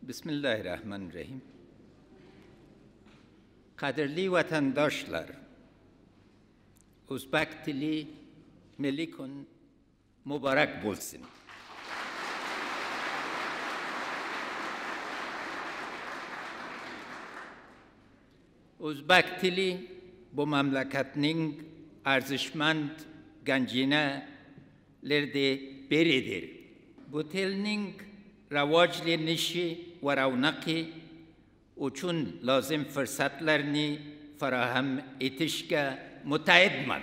Bismillahirrahmanirrahim. Qadrli vatandaşlar, Uzbek dili milli kun mübarek bulsun. Uzbek dili bu memleketinin arzışmand gencine lerde biridir. Bu dilinin ravaçlı nişi ve ravnaqi uçun lazım fırsatlarını farahem etişke müteahhitman.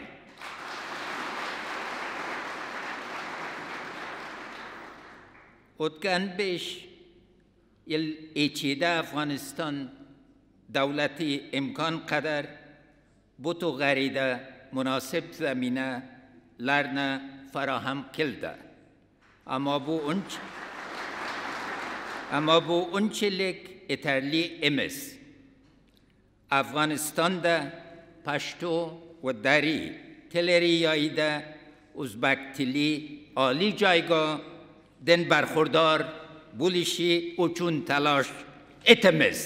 Otkan beş yıl içinde Afganistan devleti imkan kadar bu tu garide münasip zemine lerine farahem kilde. Ama bu unçilik yeterli emiz. Afganistan'da Pashto ve Dari Teleriyayda Uzbek dili Ali jayga den barkhordar bulişi uçun telaş etimiz.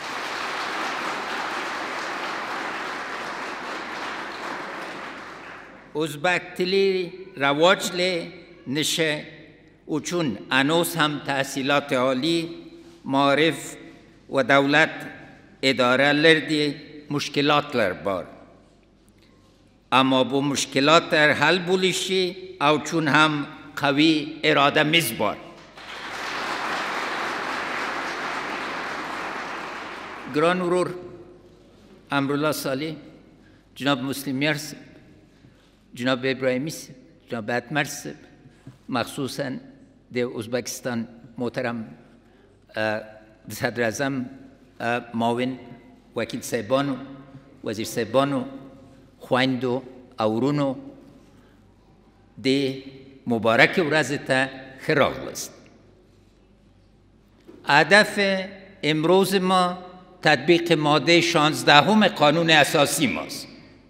Uzbek dili ravaçlı nشه uçun anus هم تحصیلات عالی معارف و دولت اداره لردی مشکلات بار اما بو مشکلات در حل بولیشی او چون هم قوی اراده میز بار گران ورور امرالله صالح جناب مسلمی جناب ابراهیمی جناب اتمرس مخصوصاً در ازبکستان محترم صدر اعظم معاون وکیل صاحبان و وزیر صاحبان و خویند و اورون و ده مبارک ورځتا خراغلست. هدف امروز ما تطبیق ماده 16 قانون اساسی ماست.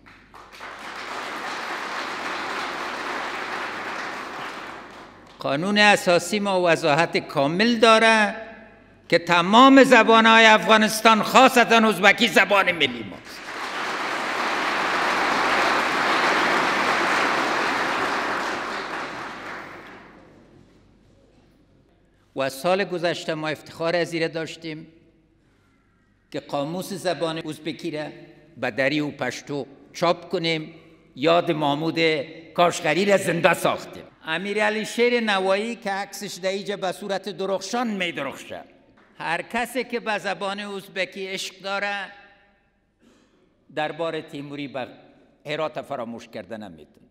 قانون اساسی ما وضاحت کامل داره که تمام زبانهای افغانستان خاصتا ازبکی زبان ملی ماست. و سال گذشته ما افتخار از این داشتیم که قاموس زبان ازبکی را به دری و پشتو چاپ کنیم. یاد محمود کاشغری را زنده ساختیم. امیرعلی شیر نوایی که عکسش در اینجا به صورت درخشان می درخشه. هر کسی که به زبان ازبکی عشق داره دربار تیموری به هرات فراموش کرده نمیتونه.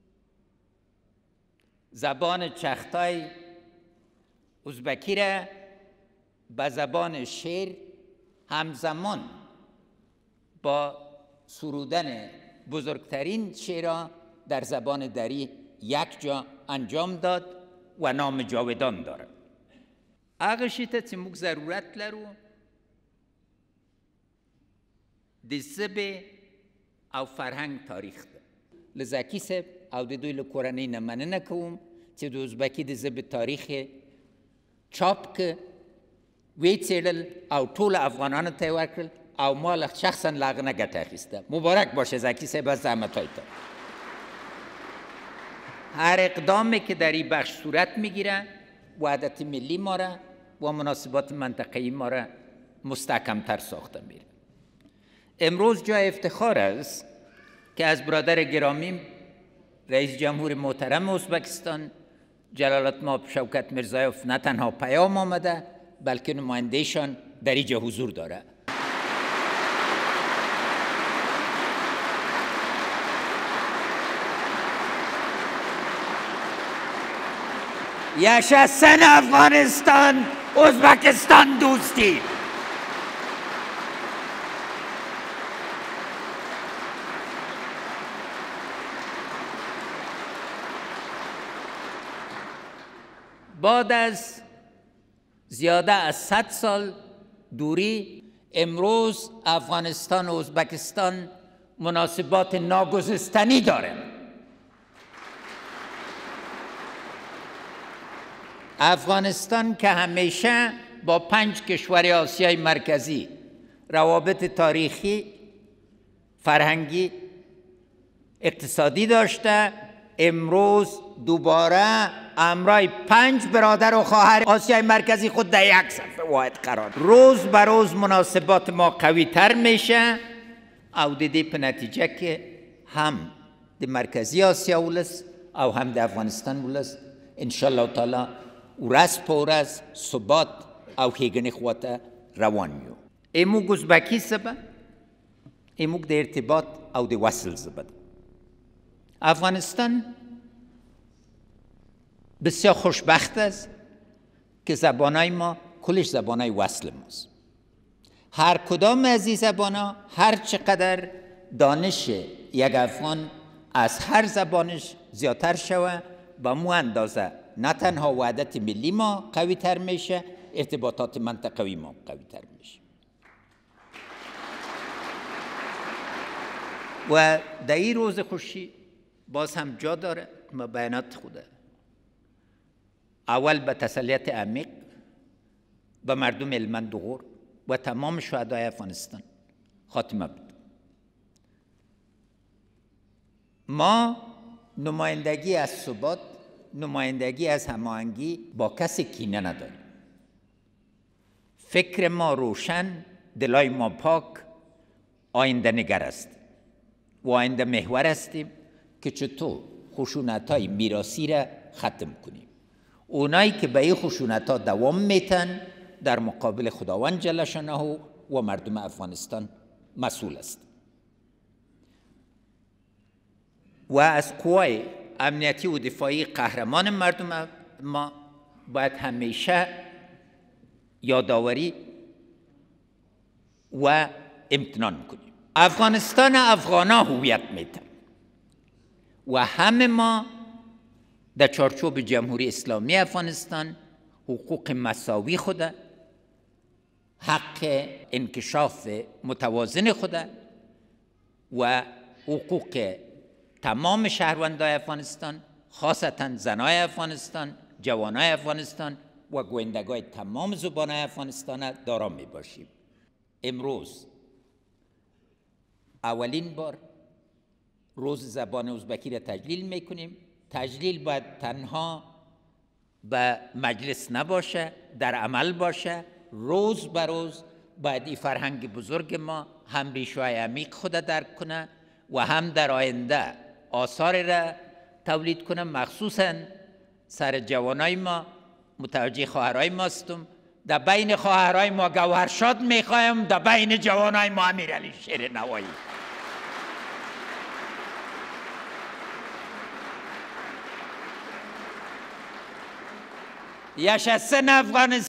زبان چختای ازبکی را به زبان شیر همزمان با سرودن بزرگترین شعرها در زبان دری یک جا انجام داد و نام جاودان داره. اغشیت تیموک ضرورت لرو دزب او فرهنگ تاریخ ده. لزاکی سب او دوی لکورانی نمانه نکوم چه دو ازبکی دزب تاریخ چاپ که وی چیرل او طول افغانان تیور کرل او مال شخصا لغنه گته خیسته. مبارک باشه زاکی سب از زحمت های تا. هر اقدامی که در این بخش صورت میگیره وحدت ملی ما را و مناسبات منطقه‌ای ما را مستحکم‌تر ساخته میره. امروز جای افتخار است که از برادر گرامی رئیس جمهور محترم ازبکستان جلالتمآب شوکت میرزایوف نه تنها پیام آمده بلکه نماینده‌شان در اینجا حضور داره. yaşasın افغانستان ازبکستان دوستی. بعد از زیاده از 100 سال دوری امروز افغانستان و ازبکستان مناسبات ناگسستنی داره. افغانستان که همیشه با 5 کشور آسیای مرکزی روابط تاریخی، فرهنگی، اقتصادی داشته. امروز دوباره امرای 5 برادر و خواهر آسیای مرکزی خود در یک صف واحد قرار. روز به روز مناسبات ما قوی تر میشه او دیدی په نتیجه که هم د مرکزی آسیا ولس او هم د افغانستان ولس انشاءالله تعالی ورځ په ورځ ثبات او ښېګڼې خواته روان یو. ایموږ ازبکي ژبه ایموږ د ارتباط او د وصل ژبه ده. افغانستان بسیار خوشبخت است که زبانهای ما کلش زبانهای وصل ماست. هر کدام از این زبانها هر چقدر دانش یک افغان از هر زبانش زیادتر شوه با مو اندازه نه تنها وحدت ملی ما قوی تر میشه، ارتباطات منطقوی ما قوی تر میشه. و در این روز خوشی باز هم جا داره ما بیانات خوده اول به تسلیت عمیق به مردم هلمند و غور و تمام شهدای افغانستان خاتمه بود. ما نمایندگی از ثبات، نمایندگی از هماهنگی با کسی کینه نداریم. فکر ما روشن، دلای ما پاک، آینده نگر است و آینده محور هستیم که چطور خشونت‌های میراثی را ختم کنیم. اونایی که به این خشونت‌ها دوام میتن در مقابل خداوند جل شانه و مردم افغانستان مسئول است. و از قوای امنیتی و دفاعی قهرمان مردم ما باید همیشه یادآوری و امتنان کنیم. افغانستان افغانا هویت میتن و همه ما در چارچوب جمهوری اسلامی افغانستان حقوق مساوی خود، حق انکشاف متوازن خود و حقوق تمام شهروندان افغانستان، خاصتا زنای افغانستان، جوانای افغانستان و گویندگان تمام زبانهای افغانستان دارا می باشیم. امروز اولین بار روز زبان ازبکی را تجلیل می کنیم. تجلیل باید تنها به مجلس نباشه، در عمل باشه. روز به روز باید این فرهنگ بزرگ ما هم ریشه‌های عمیق خود درک کنه و هم در آینده آثار را تولید کنه. مخصوصا سر جوانای ما متوجه خواهرای ما هستم. در بین خواهرای ما گوهرشاد میخوایم، در بین جوانای ما امیرعلی شیر نوایی. yaşasın Afganistan.